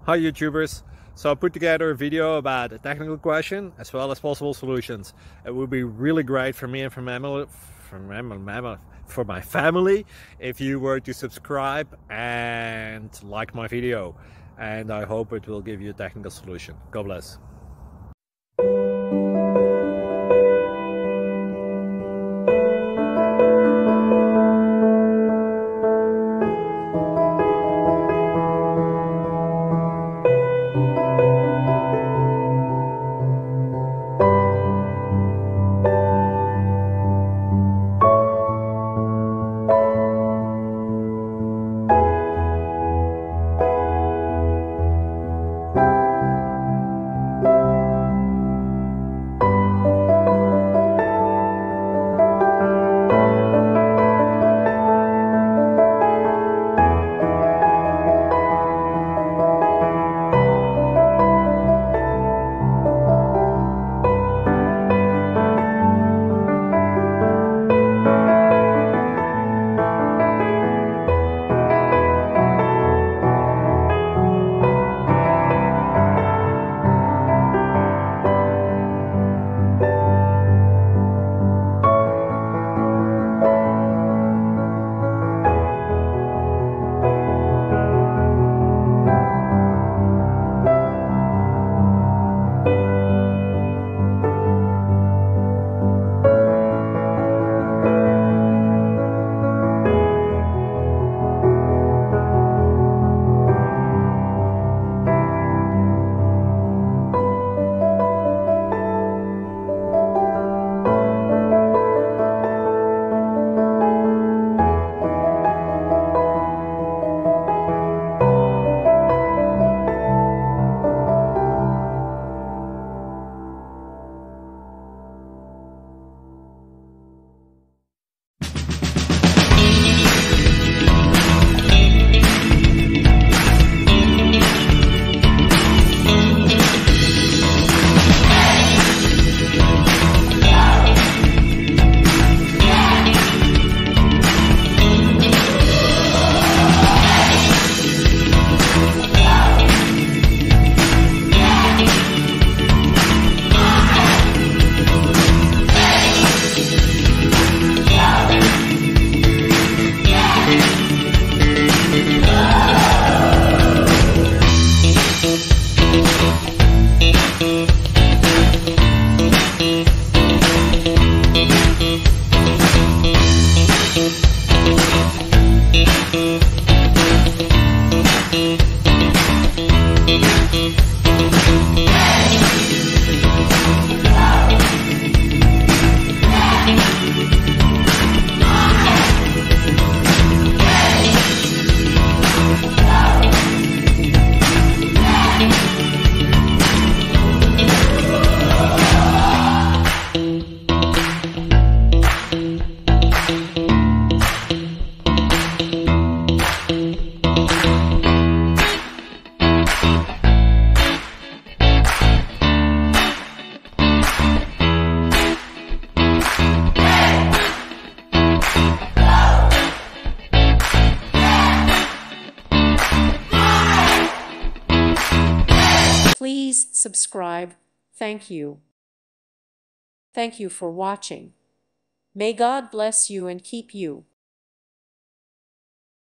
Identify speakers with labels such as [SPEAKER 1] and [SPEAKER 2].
[SPEAKER 1] Hi YouTubers! So I put together a video about a technical question as well as possible solutions. It would be really great for me and for my family if you were to subscribe and like my video, and I hope it will give you a technical solution. God bless.
[SPEAKER 2] Please subscribe. Thank you. Thank you for watching. May God bless you and keep you.